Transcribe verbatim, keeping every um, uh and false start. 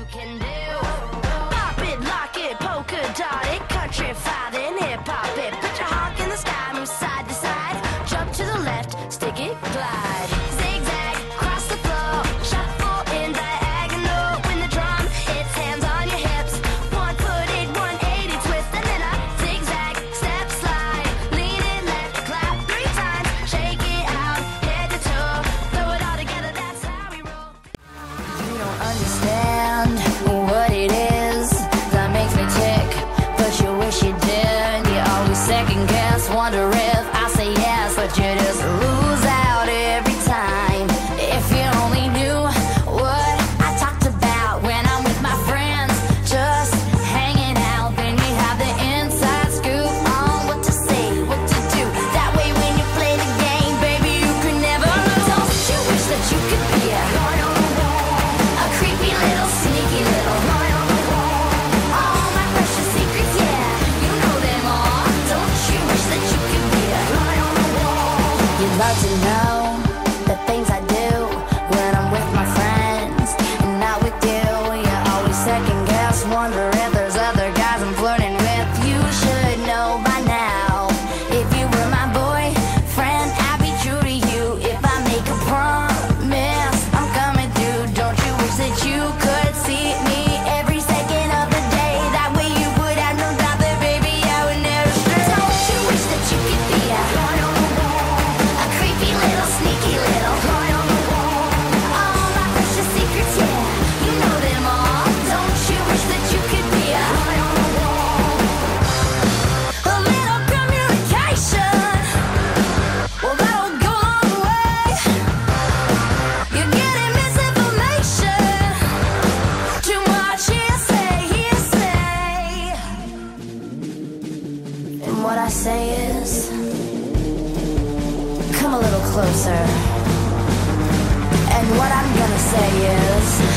can do. Pop it, lock it, polka dot it, countrified and hip hop it. Put your honk in the sky, move side to side. Jump to the left, stick it, glide. Zigzag, cross the floor, shuffle in diagonal. When the drum hits, hands on your hips. One foot it, one eighty twist, and then a zigzag, step slide. Lean it, left, clap three times. Shake it out, head to toe. Throw it all together, that's how we roll. You don't understand what it is that makes me tick, but you wish you did. You always second guess, wonder if I say yes, but you just lose out every time. If you only knew what I talked about when I'm with my friends, just hanging out, then you have the inside scoop on what to say, what to do. That way when you play the game, baby, you can never lose. Don't you wish that you could be a a creepy little, sneaky little all my precious secrets, yeah, you know them all. Don't you wish that you could be a you'd love to know the things I do when I'm with my friends and not with you. You always second guess, wonder if there's other guys I'm flirting with. You should know by now. If you were my boyfriend, I'd be true to you. If I make a promise, I'm coming through. Don't you wish that you could see me every second of the day? That way you would have no doubt that, baby, I would never stray. Don't you wish that you could be a a creepy little, sneaky little all my precious secrets, yeah, you know them all. Don't you wish that you could be a a little communication? Well, that'll go a long way. You're getting misinformation. Too much hearsay, hearsay. And what I say is, come a little closer. And what I'm gonna say is